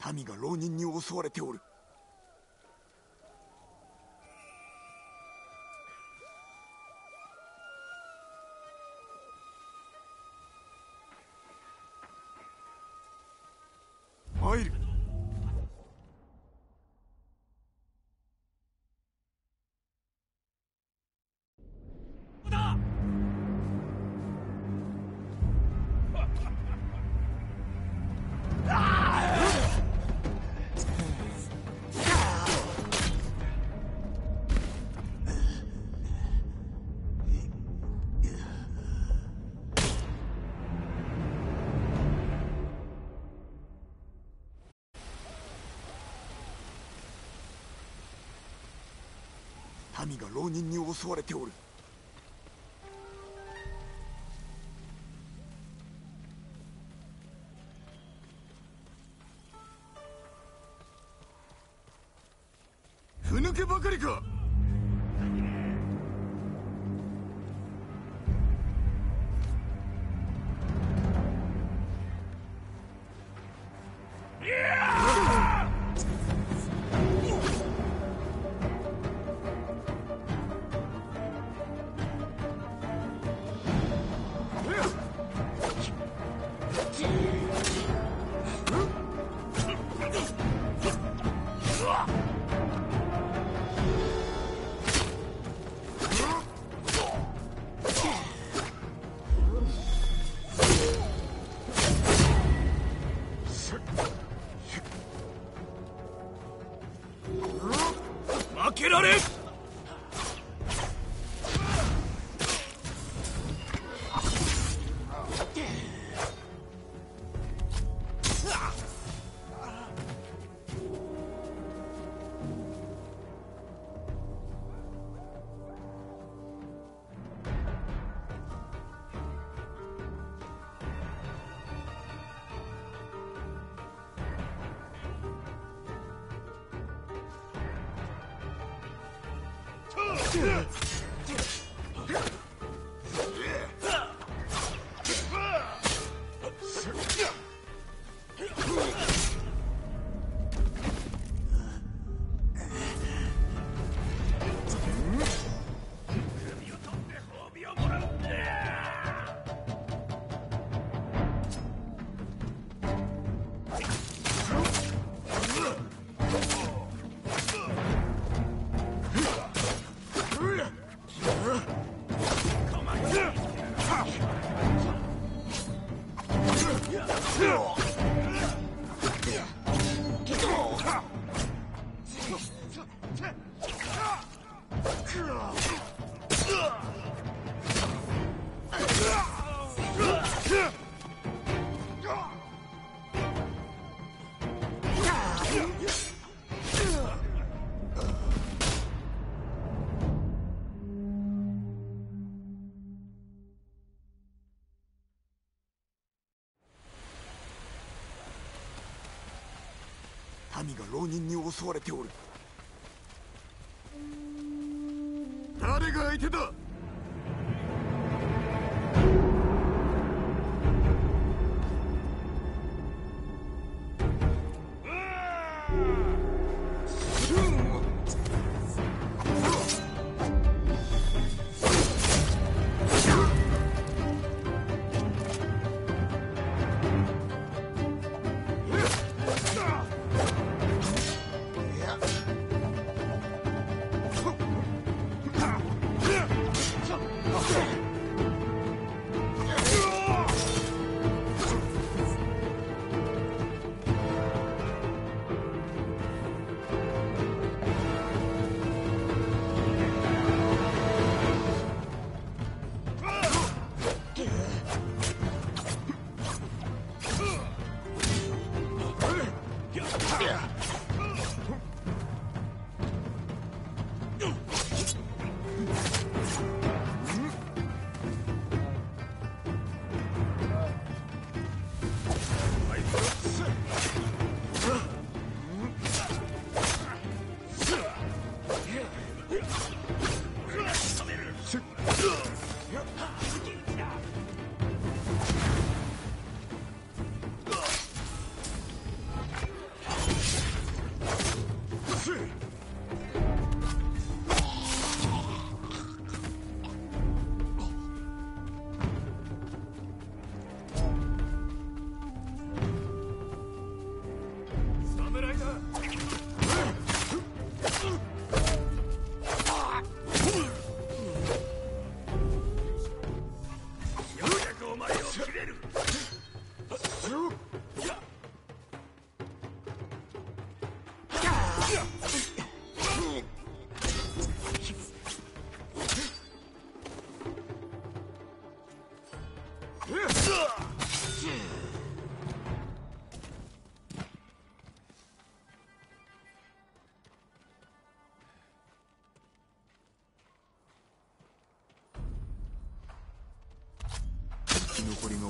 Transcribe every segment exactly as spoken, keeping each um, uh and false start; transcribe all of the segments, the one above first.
民が浪人に襲われておる。参る。民が浪人に襲われておる。ふぬけばかりか。負けられん。民が浪人に襲われておる。誰が相手だ。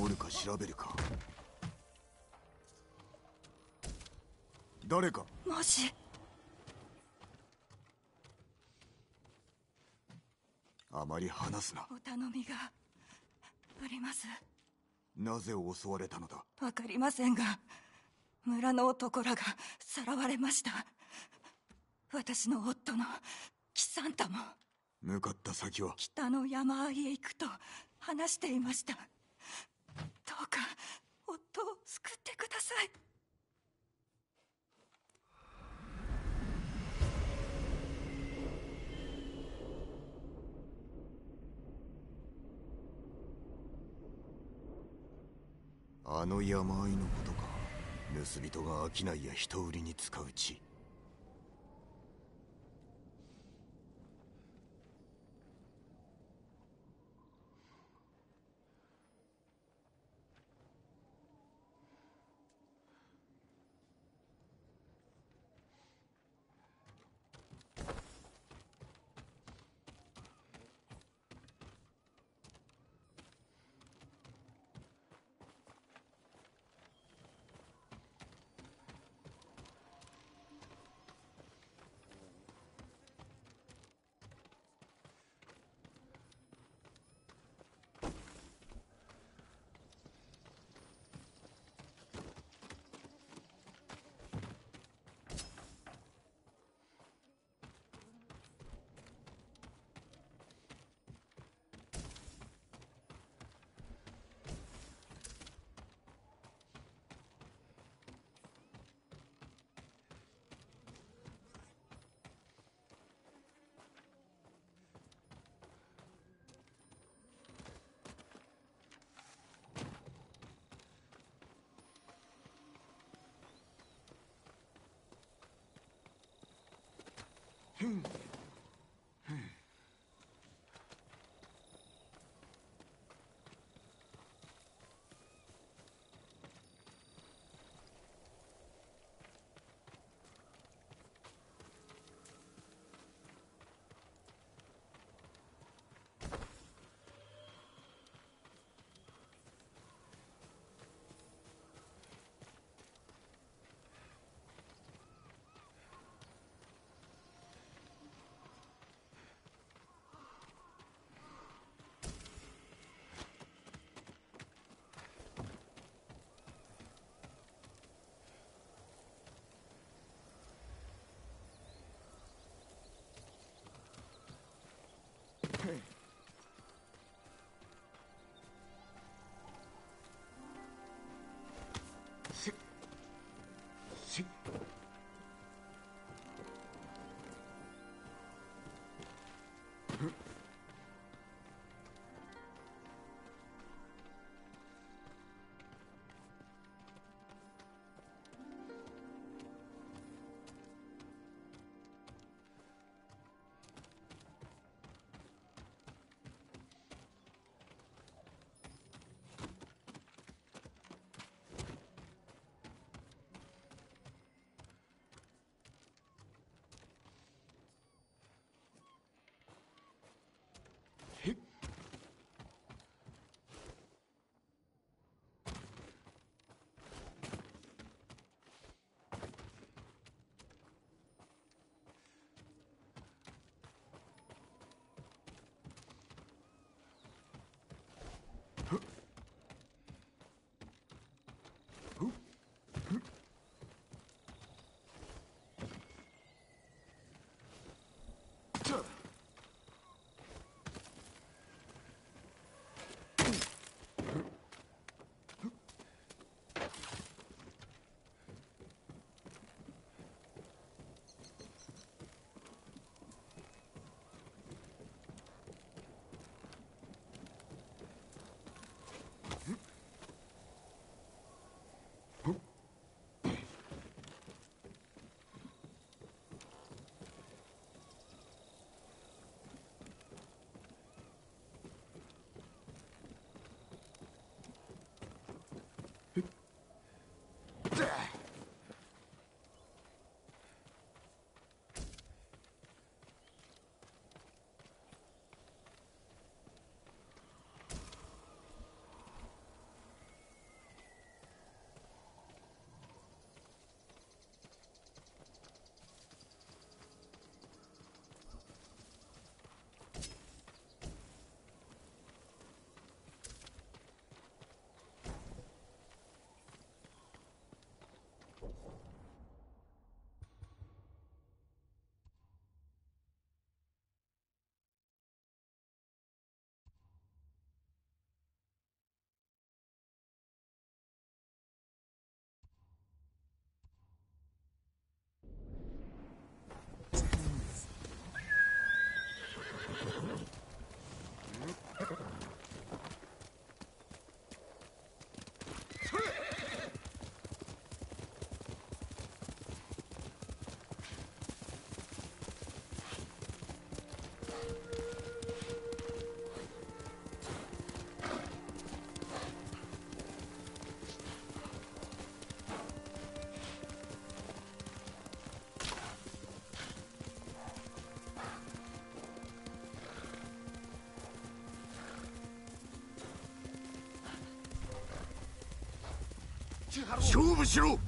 るか調べるか。誰か。 もしあまり話すな。 お頼みがあります。 なぜ襲われたのだ。 わかりませんが、村の男らがさらわれました。私の夫のキサンタも。 向かった先は。 北の山あいへ行くと話していました。どうか夫を救ってください。 あの山あいのことか。盗人が商いや人売りに使う地。ふんふん。ししへっ。 勝負しろ。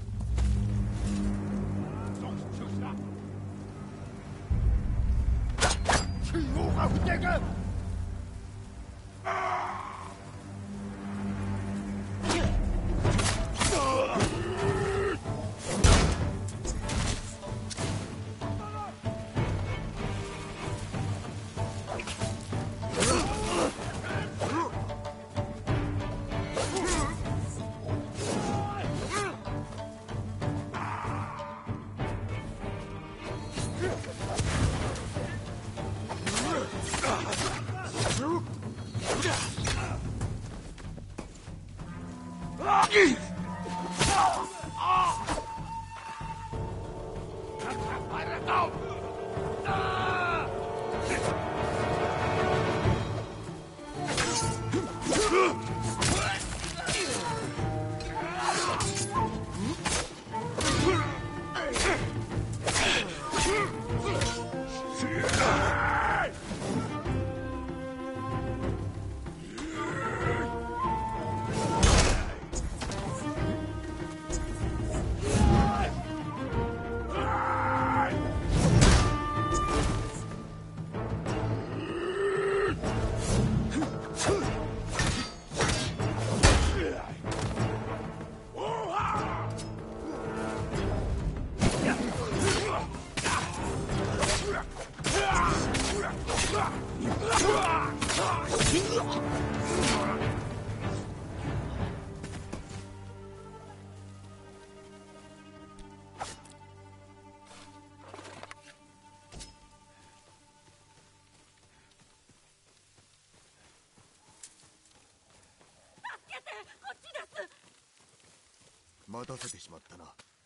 待たせてしまったな。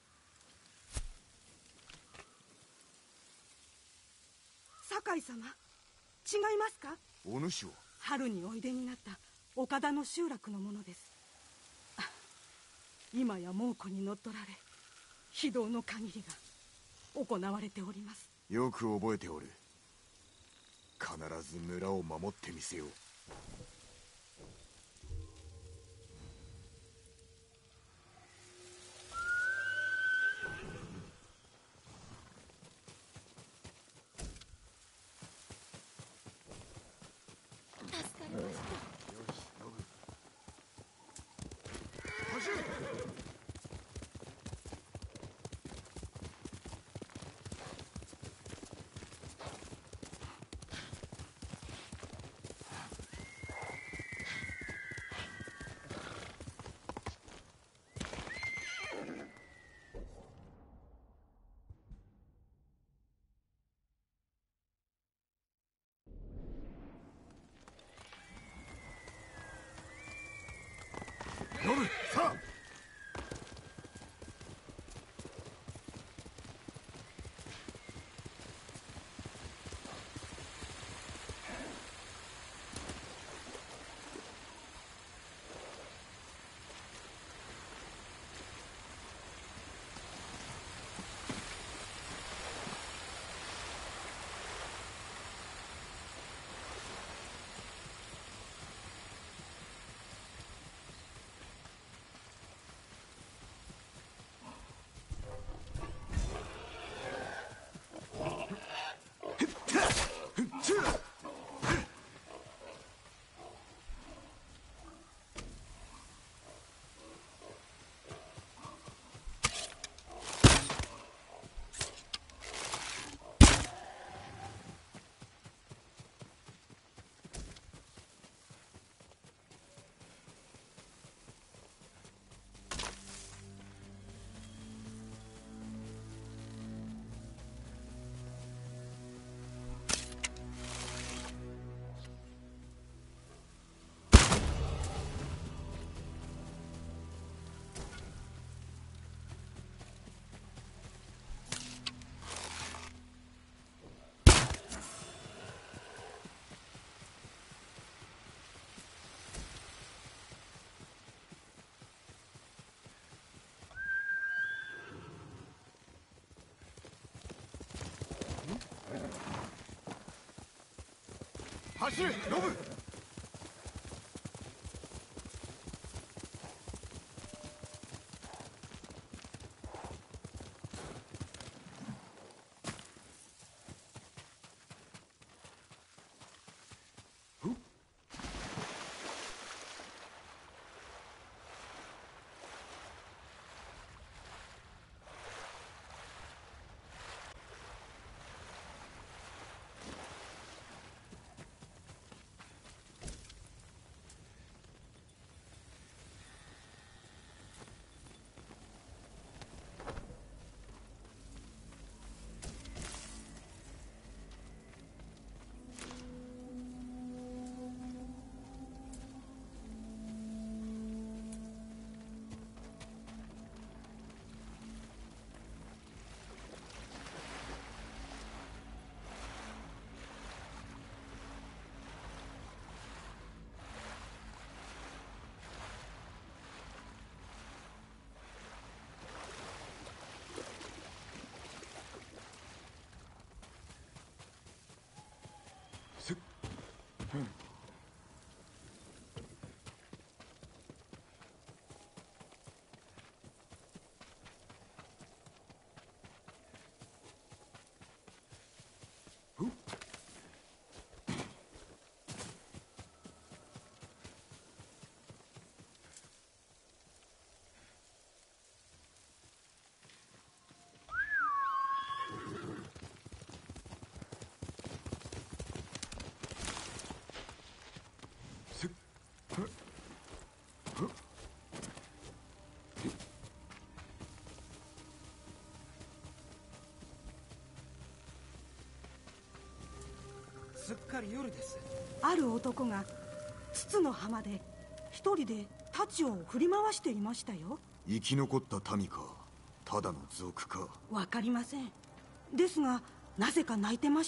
酒井様、違いますか？ お主は春においでになった岡田の集落のものです。今や猛虎に乗っ取られ、非道の限りが行われております。 よく覚えておる。必ず村を守ってみせよう。ノブ、さあ。走れ、ノブ。 すっかり夜です。 ある男が筒の浜で一人で太刀を振り回していましたよ。 生き残った民か、ただの賊か。 わかりません。ですがなぜか泣いてました。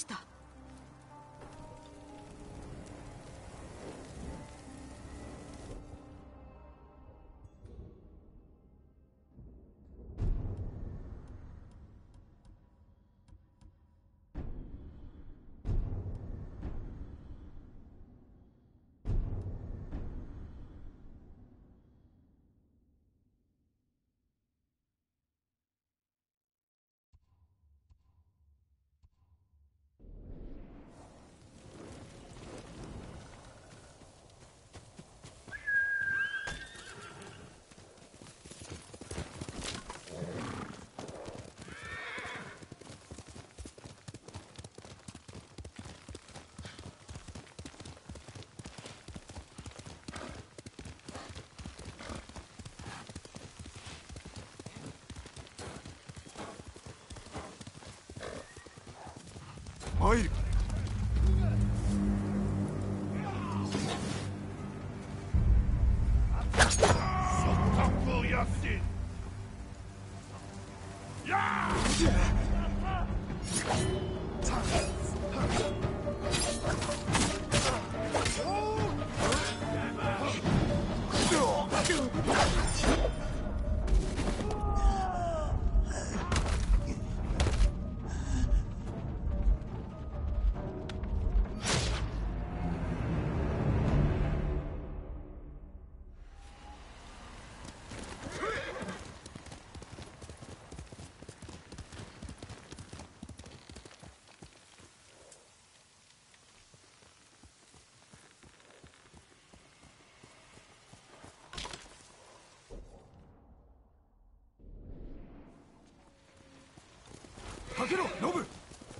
参る。かけろ、ノブ。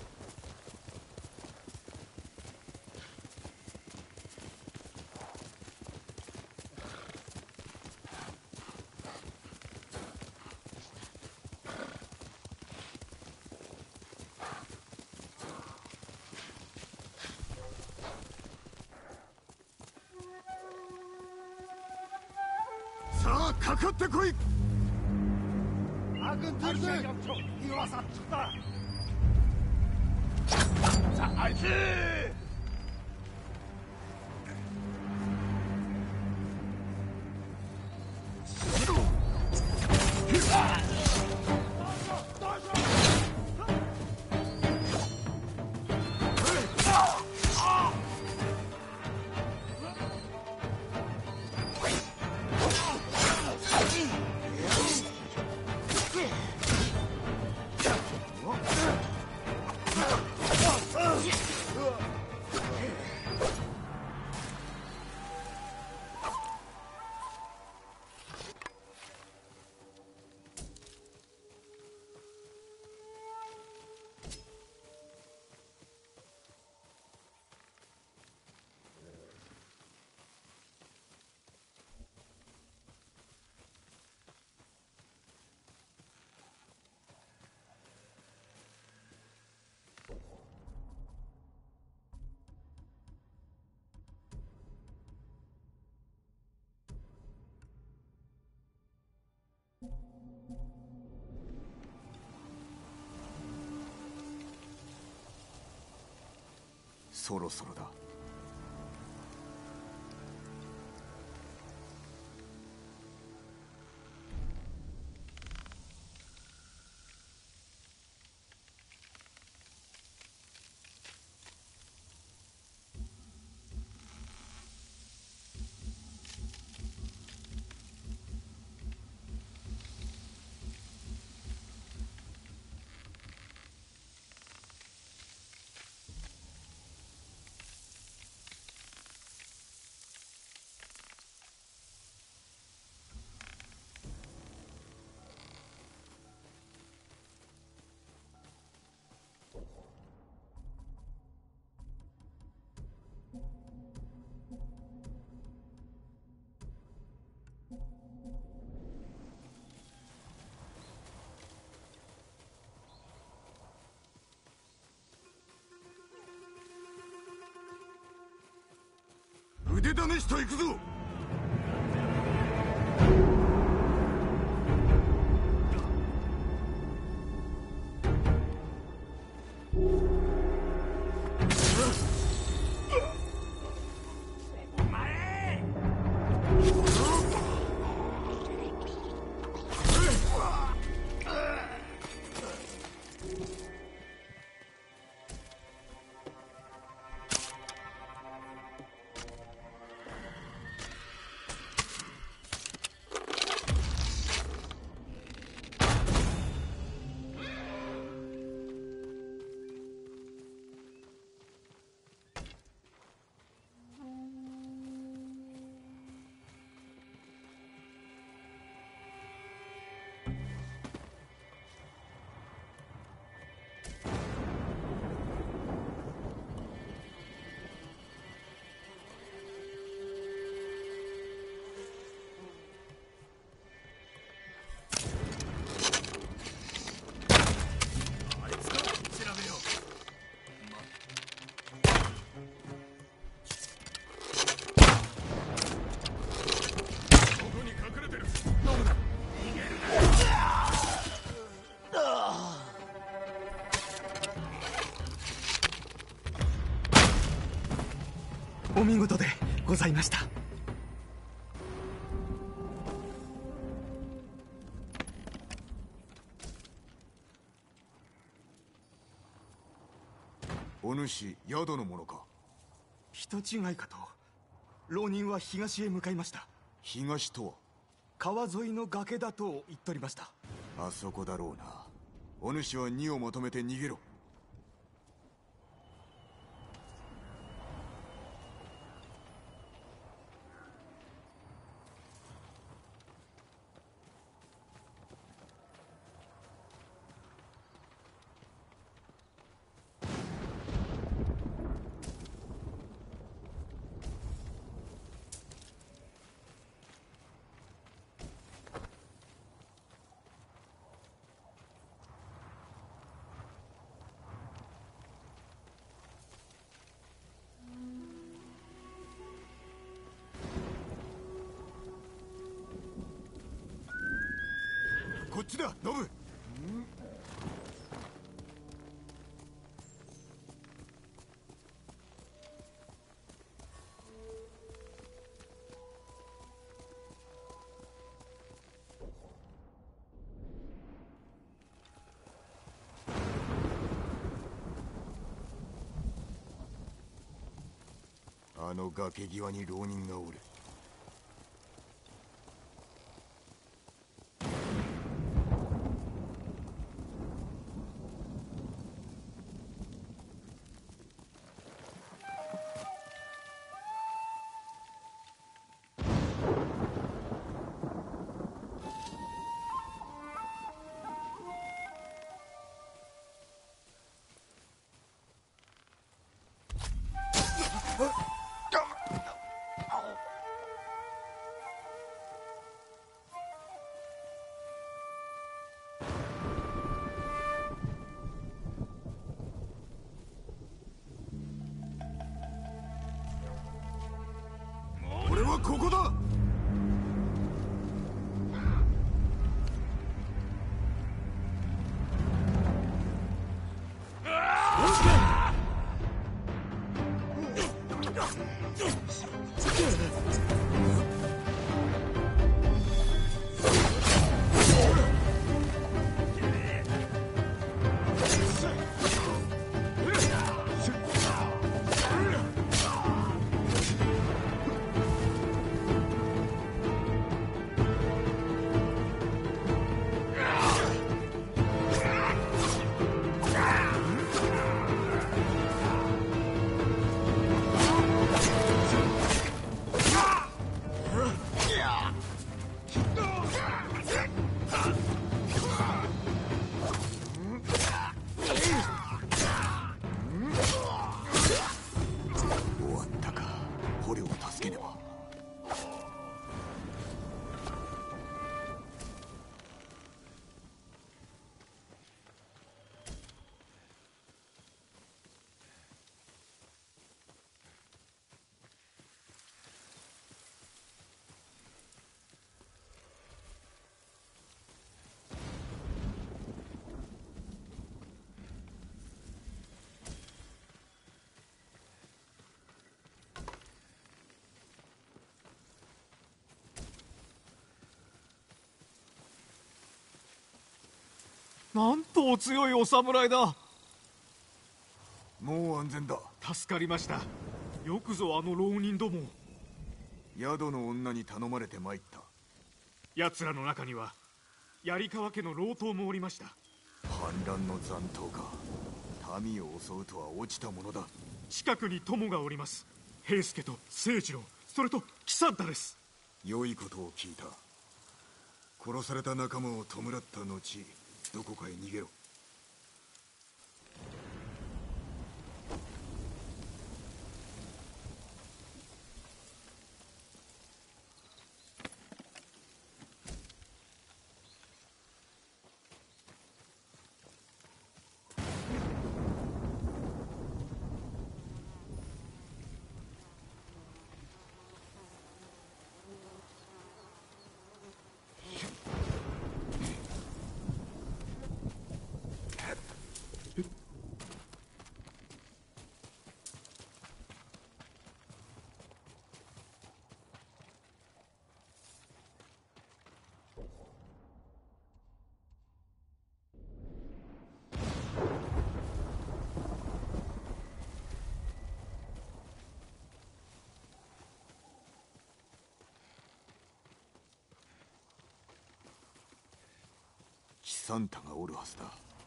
さあ、かかってこい。 Akın Türk'ü! Yuvasa çıktı! Sa'ati! そろそろだ。 腕試しと行くぞ。 お見事でございました。 お主宿の者か。 人違いかと。浪人は東へ向かいました。 東とは川沿いの崖だと言っておりました。 あそこだろうな。お主は荷をまとめて逃げろ。こっちだ、ノブ。あの崖際に浪人がおる。俺はここだ。 なんとお強いお侍だ。 もう安全だ。 助かりました。よくぞあの浪人どもを。 宿の女に頼まれて参った。 奴らの中には槍川家の老頭もおりました。 反乱の残党か。民を襲うとは落ちたものだ。 近くに友がおります。平助と清次郎、それと喜三太です。 良いことを聞いた。殺された仲間を弔った後、どこかへ逃げろ。喜三太がおるはずだ。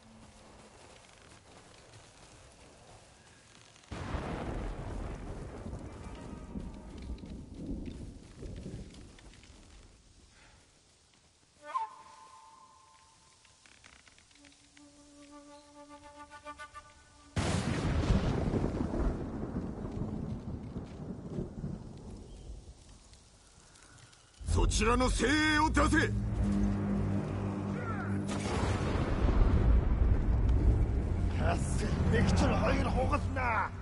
そちらの精鋭を出せ。 맥주를 허기를 호갔나?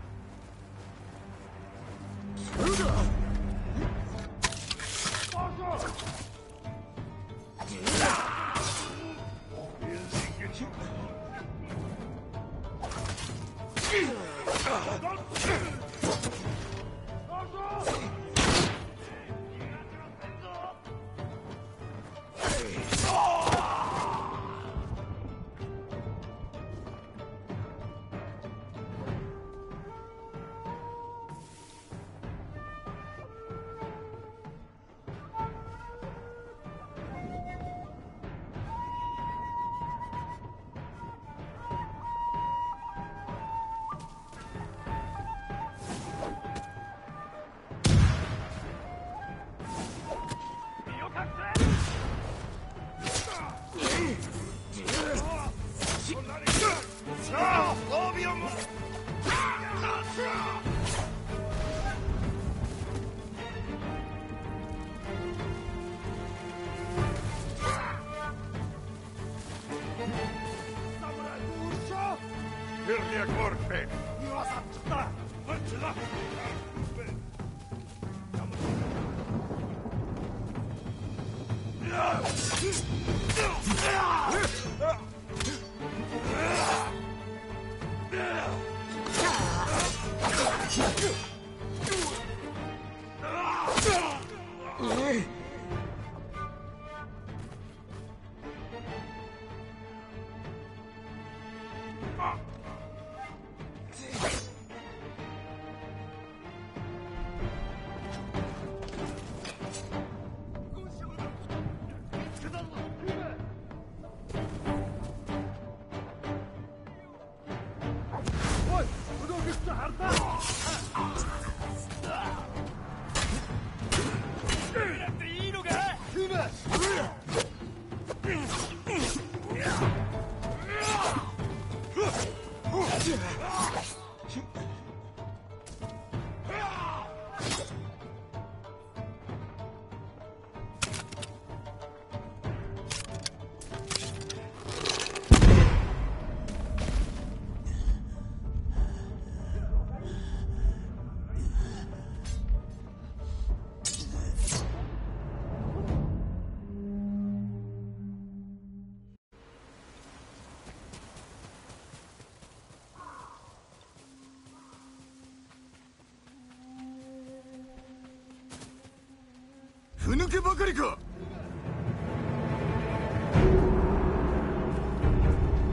ふぬけばかりか。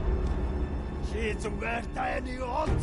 niet zo werkt hij niet rond.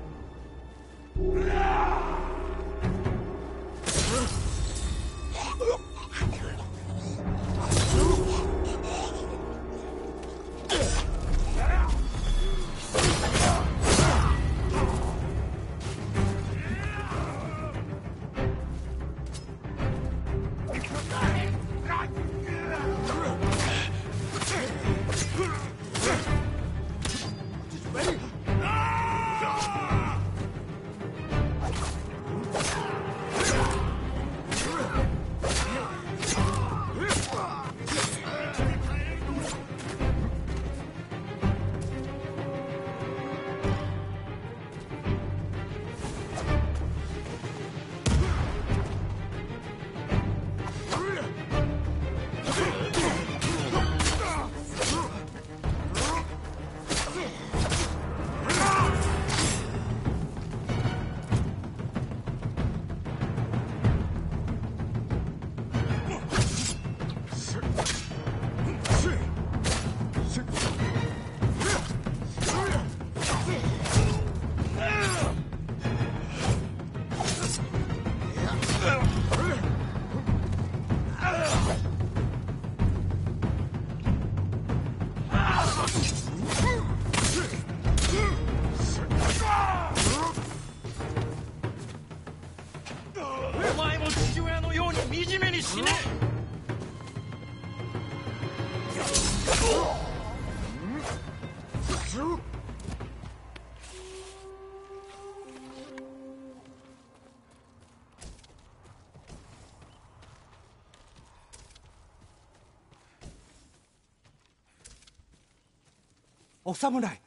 お前も父親のように惨めに死ね。 お侍、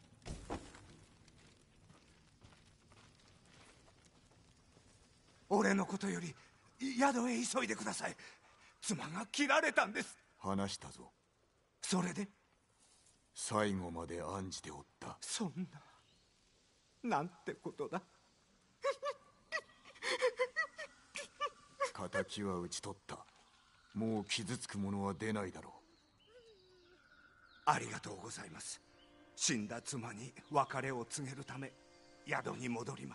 俺のことより宿へ急いでください。妻が切られたんです。 話したぞ。 それで最後まで案じておった。 そんな、なんてことだ。 敵は討ち取った。もう傷つく者は出ないだろう。 ありがとうございます。死んだ妻に別れを告げるため宿に戻ります。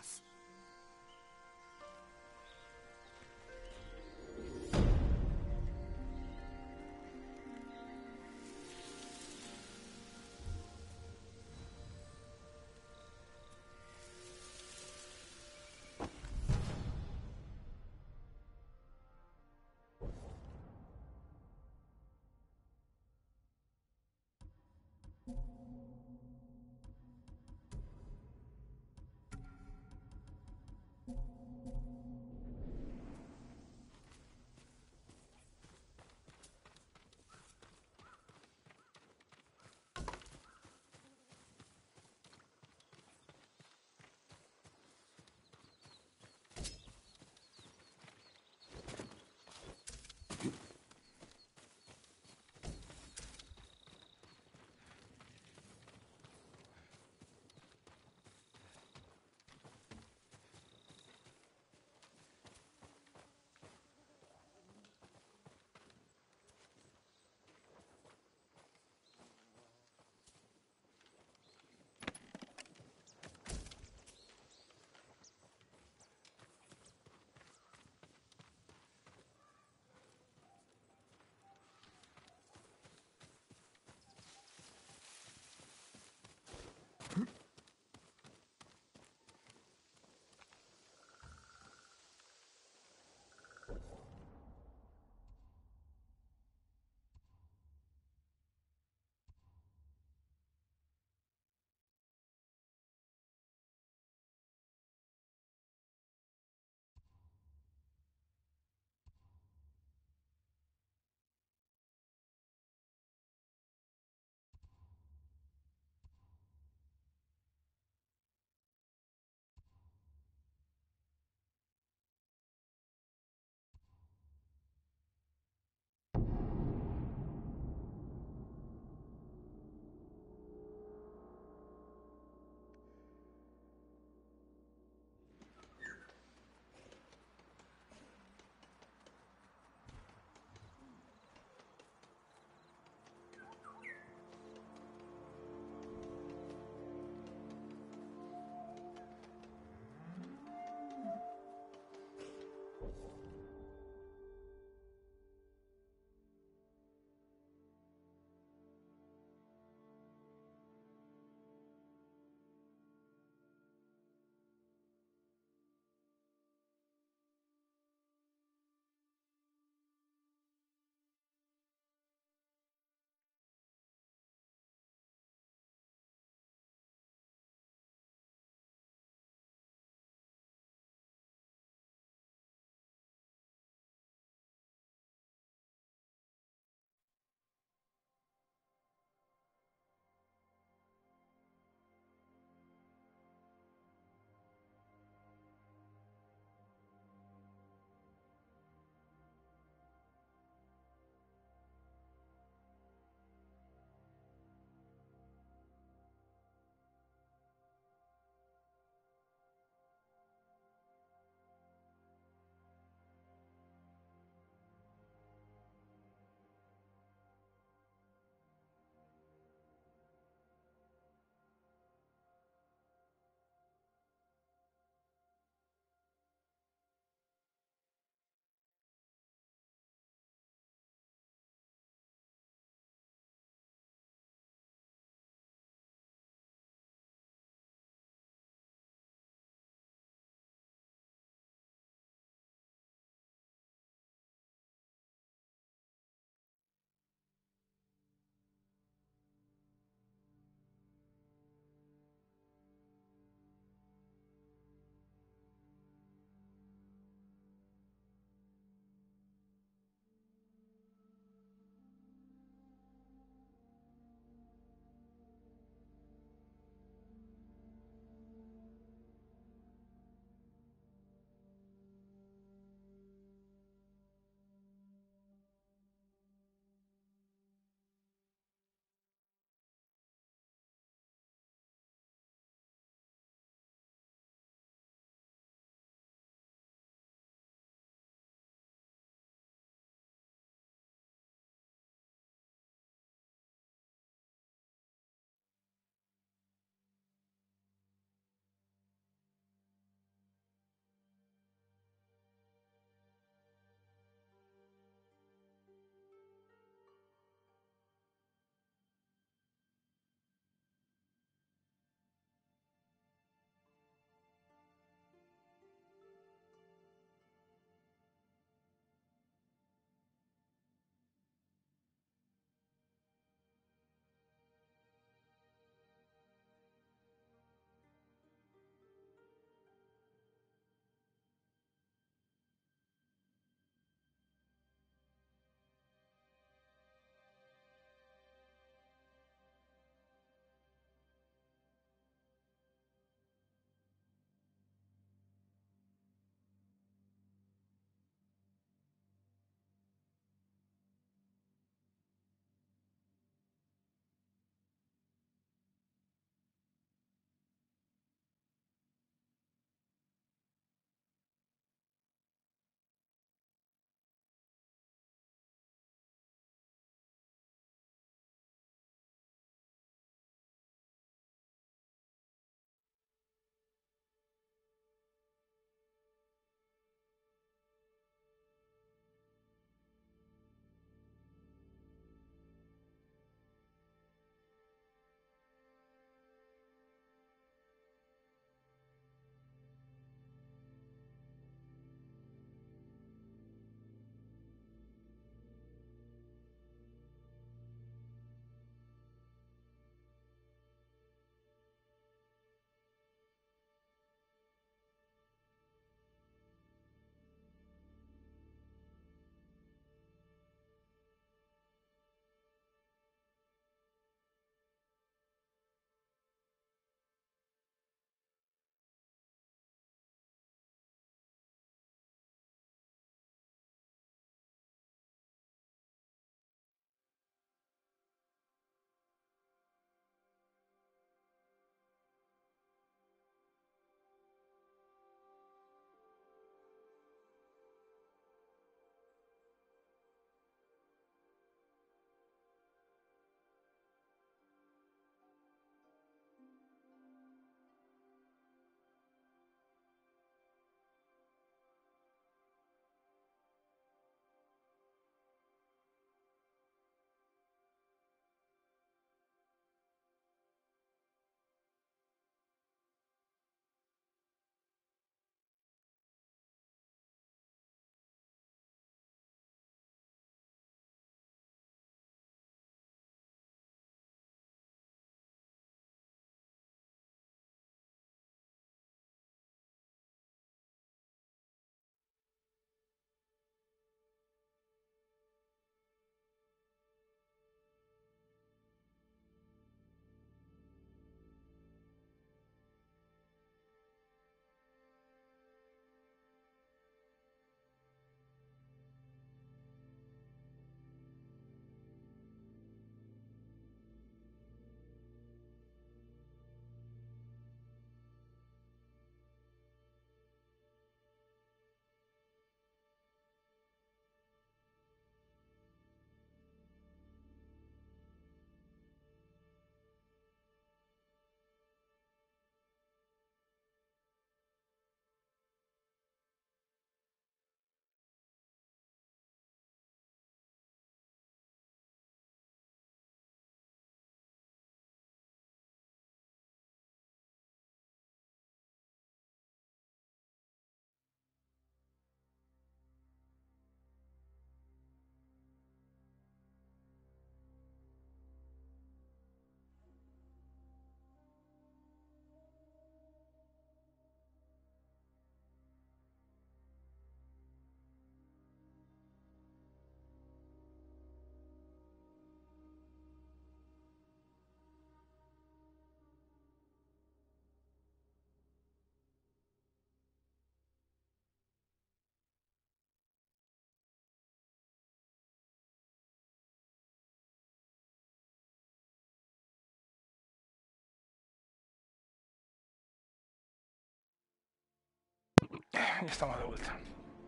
Ya estamos de vuelta.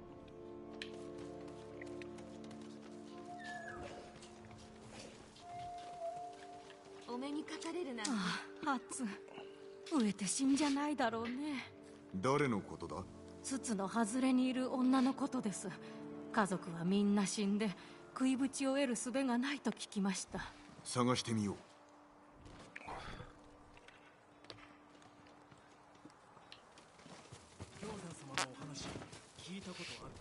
ああ、初飢えて死んじゃないだろうね。 誰のことだ？ 筒の外れにいる女のことです。家族はみんな死んで食いぶちを得る術がないと聞きました。 探してみよう。 氷山様のお話聞いたことある。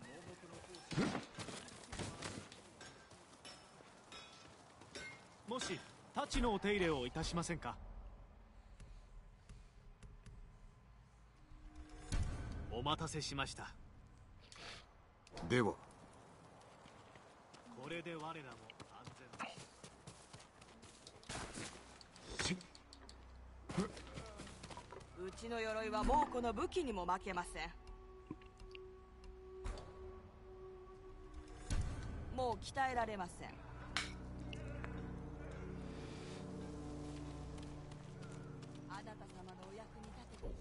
もし太刀のお手入れをいたしませんか？お待たせしました。 ではこれで我らも安全です。 うちの鎧は猛虎の武器にも負けません。もう鍛えられません。あなた様のお役に立てて。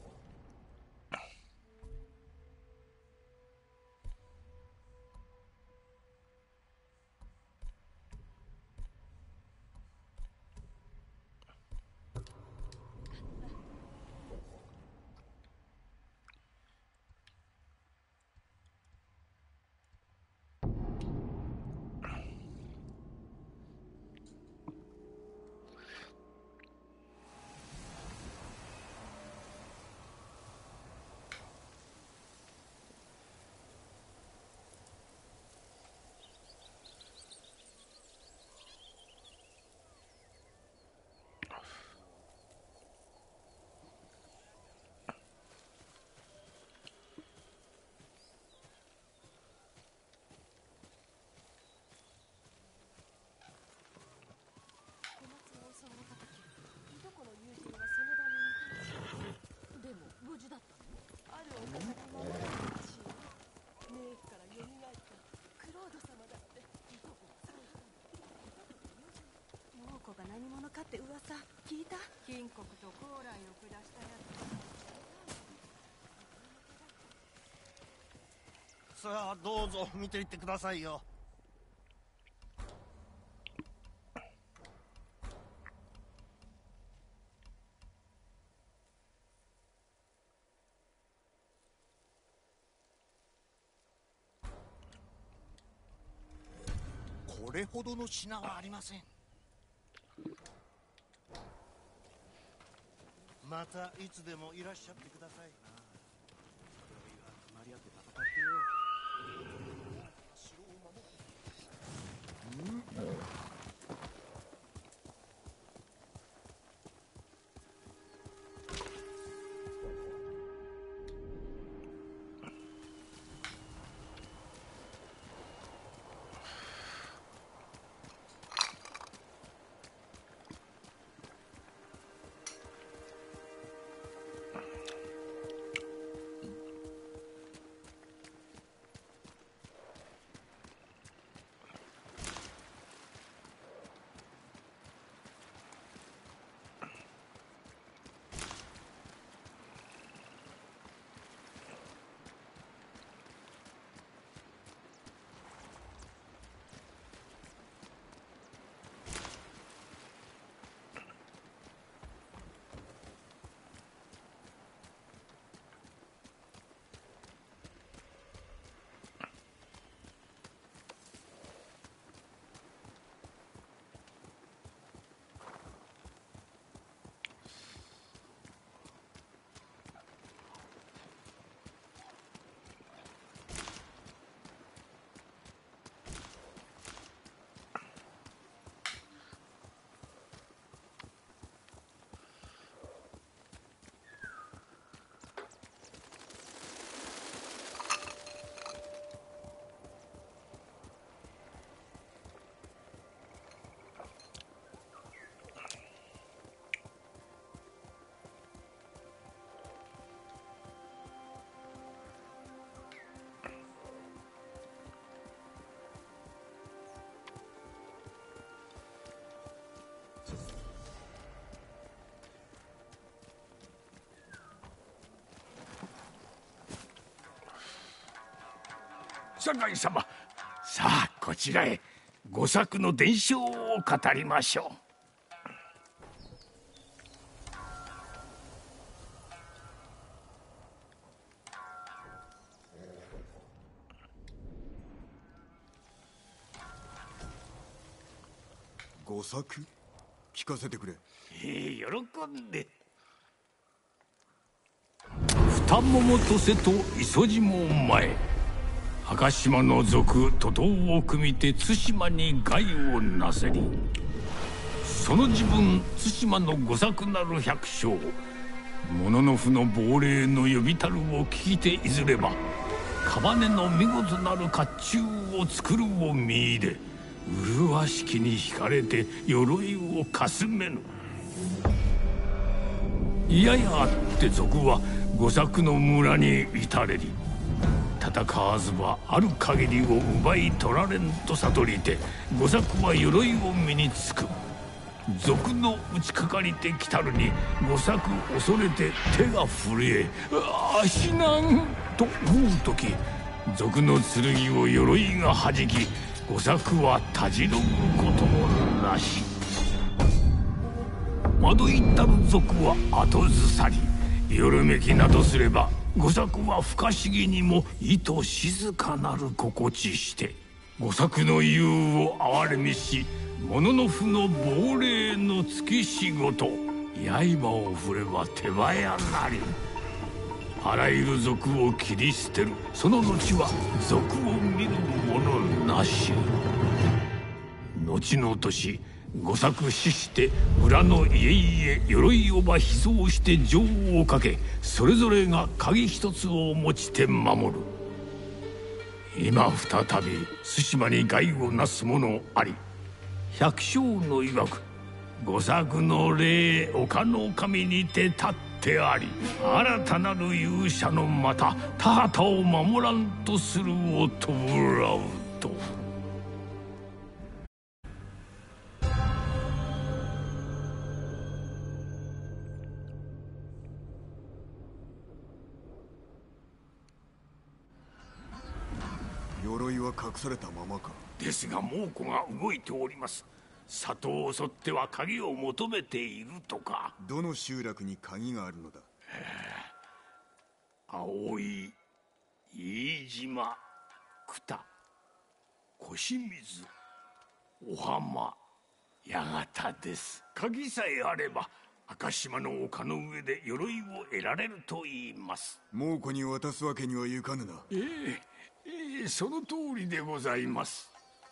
何者かって噂聞いた？金国と高麗を下したやつ。さあどうぞ見ていってくださいよ。これほどの品はありません。またいつでもいらっしゃってください。 隣り合って戦ってよ。 酒井様、さあこちらへ御作の伝承を語りましょう。 御作聞かせてくれ。 ええ、喜んで。二桃と瀬と磯路も前、赤島の族徒党を組みて対馬に害をなせり、その自分対馬の御作なる百姓物の府の亡霊の呼びたるを聞いていずれば、屍の見事なる甲冑を作るを見入れ、麗しきに惹かれて鎧をかすめぬ。いややあって賊は御作の村に至れり、戦わずばある限りを奪い取られんと悟りて、御作は鎧を身につく。賊の打ちかかりてきたるに御作恐れて手が震え、ああ死なんと思う時、賊の剣を鎧がはじき、御作はたじろぐこともなし。惑いたる賊は後ずさり、よろめきなどすれば御作は不可思議にも意図静かなる心地して、御作の言うを憐れみし、物の府の亡霊の付き仕事、刃を振れば手早なり。あらゆる賊を切り捨てる、その後は賊を見る者なし。後の年、御作死して村の家々鎧をば秘蔵して錠をかけ、それぞれが鍵一つを持ちて守る。今再び対馬に害をなす者あり、百姓の曰く御作の霊岡の神にて立ってあり、新たなる勇者のまた田畑を守らんとするを弔うと。 鎧は隠されたままか。 ですが猛虎が動いております。里を襲っては鍵を求めているとか。 どの集落に鍵があるのだ。 青井、飯島、久田、小清水、小浜、八幡です。鍵さえあれば赤島の丘の上で鎧を得られると言います。 猛虎に渡すわけにはいかぬな。 ええええ、その通りでございます。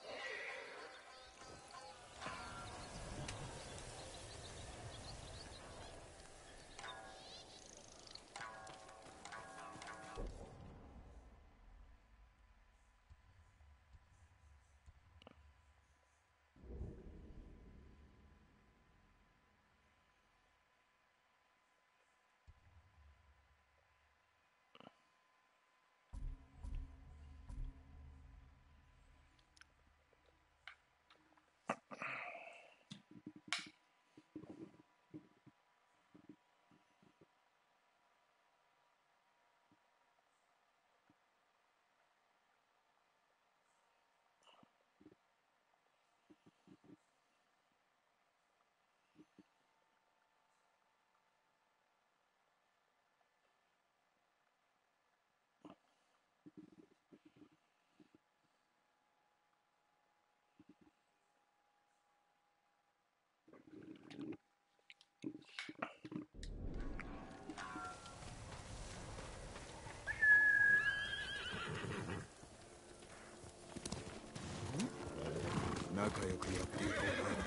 仲良くやっていこうな。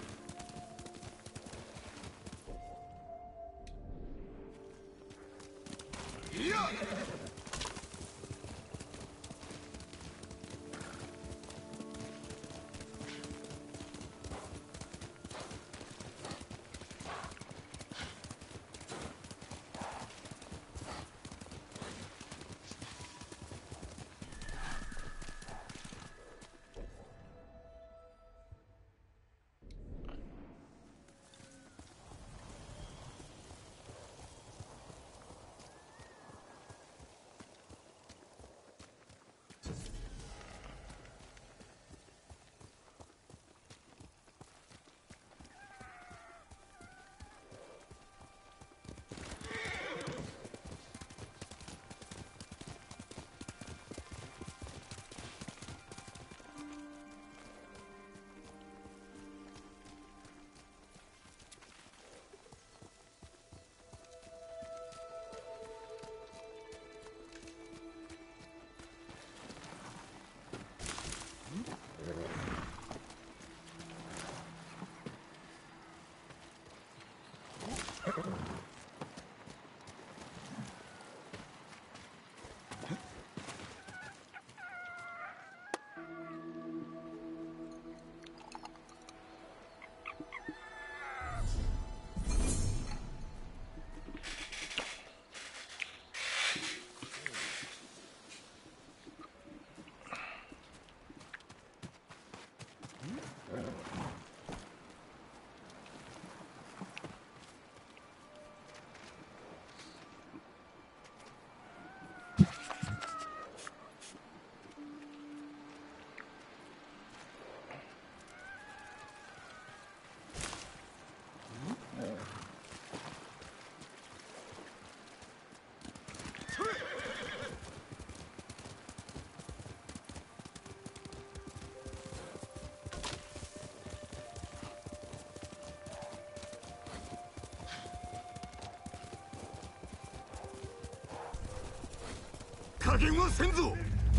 加減はせんぞ。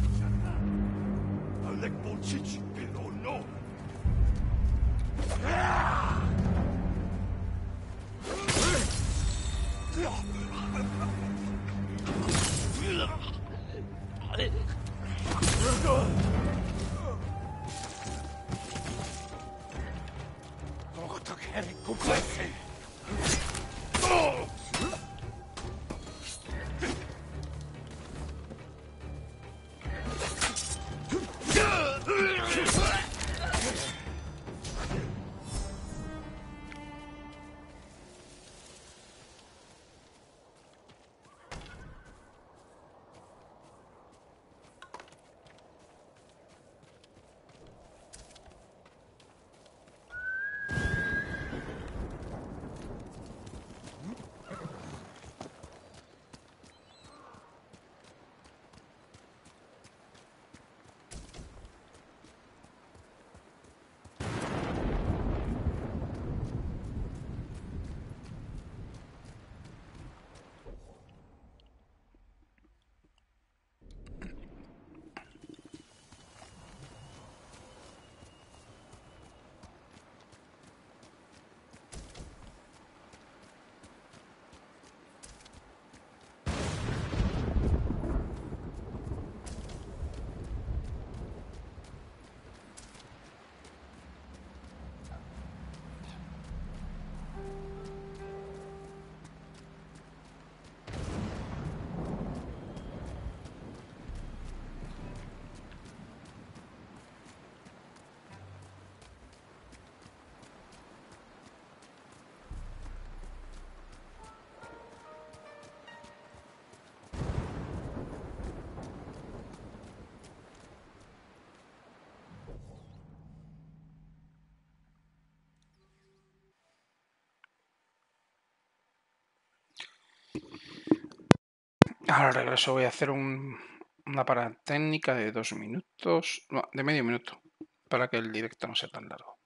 アレポチチペロノ。 Ahora regreso, voy a hacer un, una parada técnica de dos minutos, no, de medio minuto, para que el directo no sea tan largo.